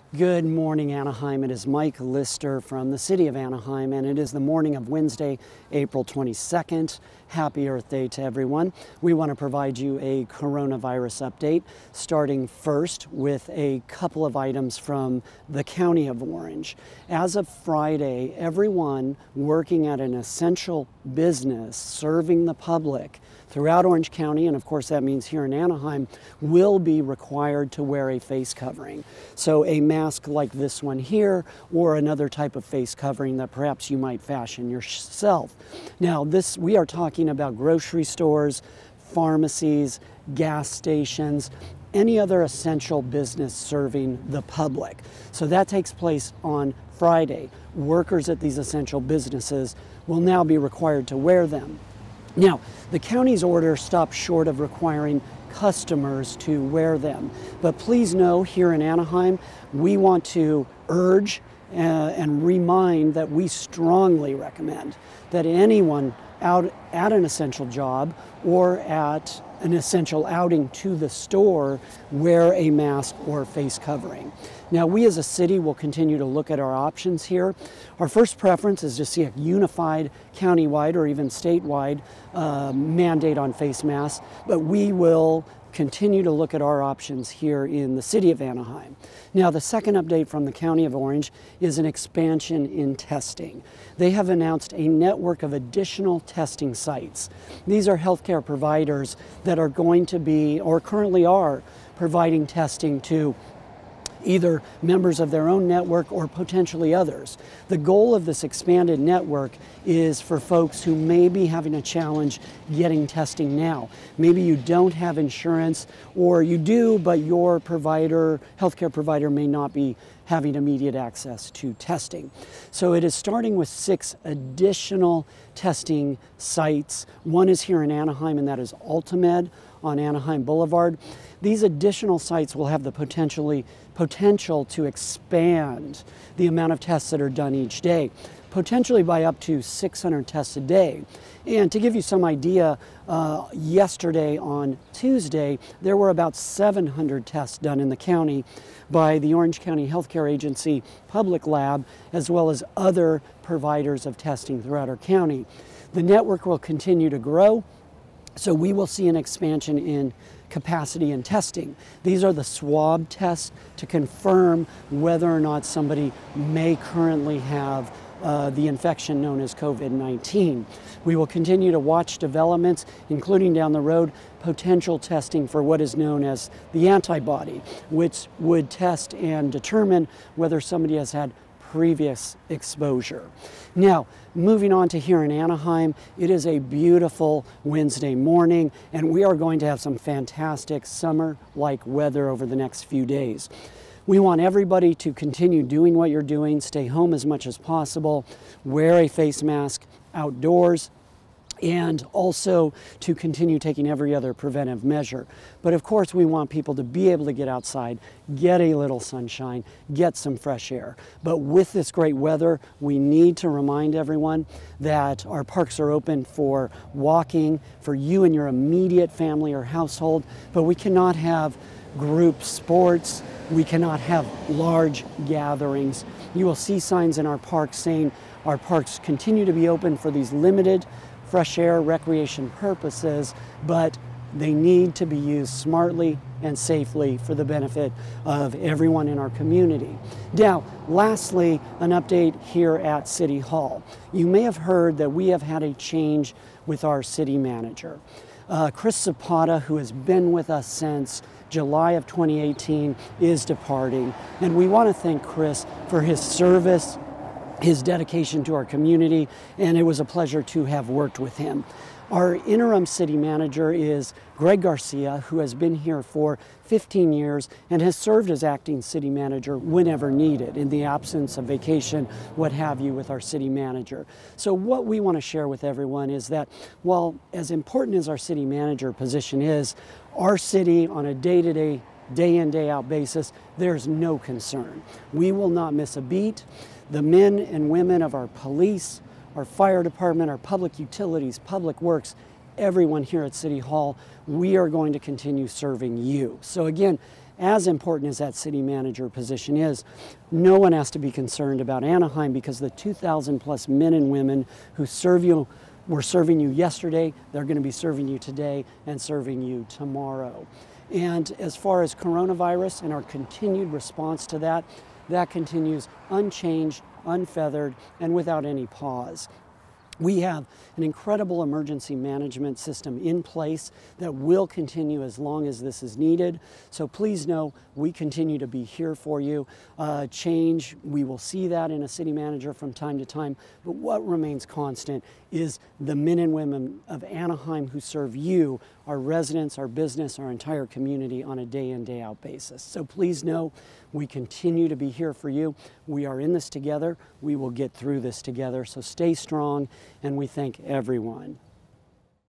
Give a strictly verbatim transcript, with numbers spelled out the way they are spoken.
Good morning, Anaheim. It is Mike Lister from the city of Anaheim, and it is the morning of Wednesday, April twenty-second. Happy Earth Day to everyone. We want to provide you a coronavirus update, starting first with a couple of items from the County of Orange. As of Friday, everyone working at an essential business serving the public throughout Orange County, and of course that means here in Anaheim, will be required to wear a face covering. So a mask like this one here, or another type of face covering that perhaps you might fashion yourself. Now this, we are talking about grocery stores, pharmacies, gas stations, any other essential business serving the public. So that takes place on Friday. Workers at these essential businesses will now be required to wear them. Now, the county's order stops short of requiring customers to wear them. But please know, here in Anaheim, we want to urge uh, and remind that we strongly recommend that anyone out at an essential job or at an essential outing to the store wear a mask or face covering. Now, we as a city will continue to look at our options here. Our first preference is to see a unified countywide or even statewide uh, mandate on face masks, but we will continue to look at our options here in the city of Anaheim. Now, the second update from the County of Orange is an expansion in testing. They have announced a network of additional testing sites. These are healthcare providers that are going to be, or currently are, providing testing to either members of their own network or potentially others. The goal of this expanded network is for folks who may be having a challenge getting testing now. Maybe you don't have insurance, or you do, but your provider, healthcare provider, may not be having immediate access to testing. So it is starting with six additional testing sites. One is here in Anaheim, and that is Ultimed on Anaheim Boulevard. These additional sites will have the potentially potential to expand the amount of tests that are done each day, potentially by up to six hundred tests a day. And to give you some idea, uh, yesterday on Tuesday, there were about seven hundred tests done in the county by the Orange County Healthcare Agency Public Lab, as well as other providers of testing throughout our county. The network will continue to grow, so we will see an expansion in capacity and testing. These are the swab tests to confirm whether or not somebody may currently have uh, the infection known as COVID nineteen. We will continue to watch developments, including down the road, potential testing for what is known as the antibody, which would test and determine whether somebody has had previous exposure. Now, moving on to here in Anaheim, it is a beautiful Wednesday morning, and we are going to have some fantastic summer-like weather over the next few days. We want everybody to continue doing what you're doing, stay home as much as possible, wear a face mask outdoors, and also to continue taking every other preventive measure. But of course, we want people to be able to get outside, get a little sunshine, get some fresh air. But with this great weather, we need to remind everyone that our parks are open for walking, for you and your immediate family or household, but we cannot have group sports, we cannot have large gatherings. You will see signs in our parks saying our parks continue to be open for these limited fresh air recreation purposes, but they need to be used smartly and safely for the benefit of everyone in our community. Now, lastly, an update here at City Hall. You may have heard that we have had a change with our city manager. Uh, Chris Zapata, who has been with us since July of twenty eighteen, is departing, and we want to thank Chris for his service, his dedication to our community, and it was a pleasure to have worked with him. Our interim city manager is Greg Garcia, who has been here for fifteen years and has served as acting city manager whenever needed, in the absence of vacation, what have you, with our city manager. So what we want to share with everyone is that while as important as our city manager position is, our city on a day-to-day, day-in, day-out basis, there's no concern. We will not miss a beat. The men and women of our police, our fire department, our public utilities, public works, everyone here at City Hall, we are going to continue serving you. So again, as important as that city manager position is, no one has to be concerned about Anaheim, because the two thousand plus men and women who serve you were serving you yesterday, they're going to be serving you today and serving you tomorrow. And as far as coronavirus and our continued response to that, that continues unchanged, unfeathered, and without any pause. We have an incredible emergency management system in place that will continue as long as this is needed. So please know we continue to be here for you. Uh, change, we will see that in a city manager from time to time, but what remains constant is the men and women of Anaheim who serve you, our residents, our business, our entire community on a day in, day out basis. So please know we continue to be here for you. We are in this together. We will get through this together. So stay strong, and we thank everyone.